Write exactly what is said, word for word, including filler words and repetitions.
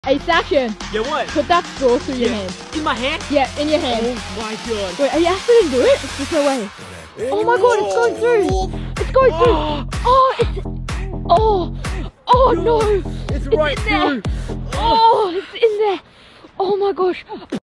Hey, Sachen, Yeah, what? put that straw through your Yeah. hand. In my hand? Yeah, in your hand. Oh my god. Wait, are you actually gonna do it? There's no way. Oh my god, it's going through. It's going through. Oh, it's. Oh, oh no. It's right in there. through. Oh, it's in there. Oh my gosh.